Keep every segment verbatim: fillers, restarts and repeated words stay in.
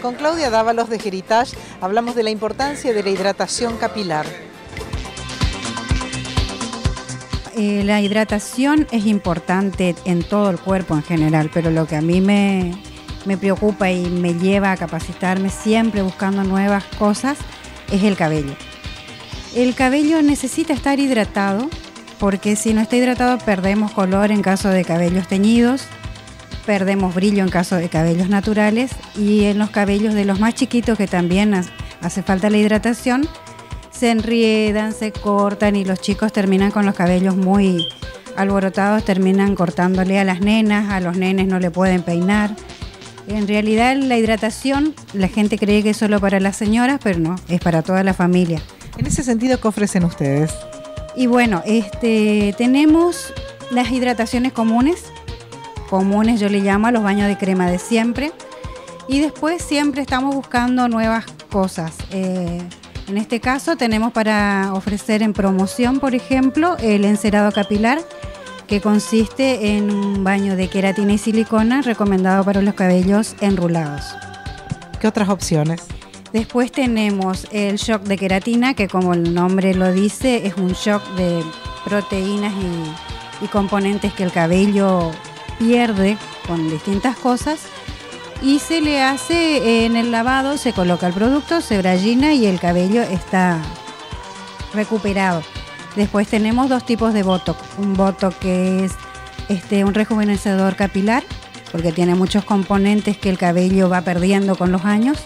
Con Claudia Dávalos de Heritage hablamos de la importancia de la hidratación capilar. Eh, la hidratación es importante en todo el cuerpo en general, pero lo que a mí me, me preocupa y me lleva a capacitarme siempre buscando nuevas cosas es el cabello. El cabello necesita estar hidratado porque si no está hidratado perdemos color en caso de cabellos teñidos, perdemos brillo en caso de cabellos naturales y en los cabellos de los más chiquitos que también hace falta la hidratación, se enriedan, se cortan y los chicos terminan con los cabellos muy alborotados, terminan cortándole a las nenas, a los nenes no le pueden peinar. En realidad la hidratación, la gente cree que es solo para las señoras, pero no, es para toda la familia. En ese sentido, ¿qué ofrecen ustedes? Y bueno, este, tenemos las hidrataciones comunes, comunes yo le llamo a los baños de crema de siempre, y después siempre estamos buscando nuevas cosas. Eh, En este caso tenemos para ofrecer en promoción, por ejemplo, el encerado capilar, que consiste en un baño de queratina y silicona recomendado para los cabellos enrulados. ¿Qué otras opciones? Después tenemos el shock de queratina, que como el nombre lo dice, es un shock de proteínas y, y componentes que el cabello pierde con distintas cosas. Y se le hace en el lavado, se coloca el producto, se brallina y el cabello está recuperado. Después tenemos dos tipos de Botox. Un Botox que es este, un rejuvenecedor capilar, porque tiene muchos componentes que el cabello va perdiendo con los años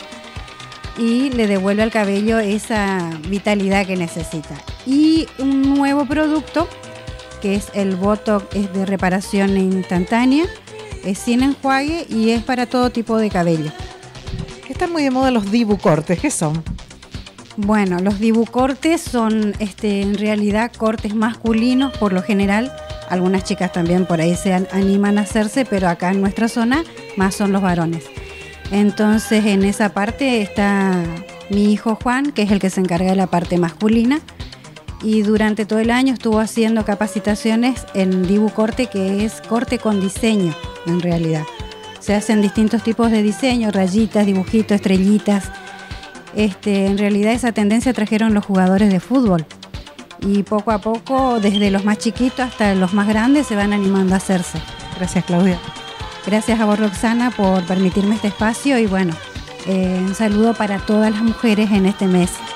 y le devuelve al cabello esa vitalidad que necesita. Y un nuevo producto que es el Botox, es de reparación instantánea. Es sin enjuague y es para todo tipo de cabello. Están muy de moda los dibucortes, ¿qué son? Bueno, los dibucortes son este, en realidad cortes masculinos por lo general. Algunas chicas también por ahí se animan a hacerse, pero acá en nuestra zona más son los varones. Entonces en esa parte está mi hijo Juan, que es el que se encarga de la parte masculina. Y durante todo el año estuvo haciendo capacitaciones en dibucorte, que es corte con diseño en realidad. Se hacen distintos tipos de diseño, rayitas, dibujitos, estrellitas. Este, en realidad esa tendencia trajeron los jugadores de fútbol. Y poco a poco, desde los más chiquitos hasta los más grandes, se van animando a hacerse. Gracias, Claudia. Gracias a vos, Roxana, por permitirme este espacio y bueno, eh, un saludo para todas las mujeres en este mes.